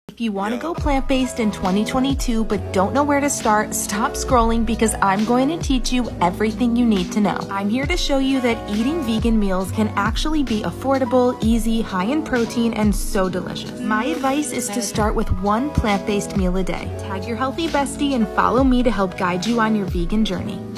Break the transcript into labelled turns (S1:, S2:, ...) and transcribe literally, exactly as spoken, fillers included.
S1: If you want to go plant-based in twenty twenty-two but don't know where to start, stop scrolling because I'm going to teach you everything you need to know. I'm here to show you that eating vegan meals can actually be affordable, easy, high in protein, and so delicious. My advice is to start with one plant-based meal a day. Tag your healthy bestie and follow me to help guide you on your vegan journey.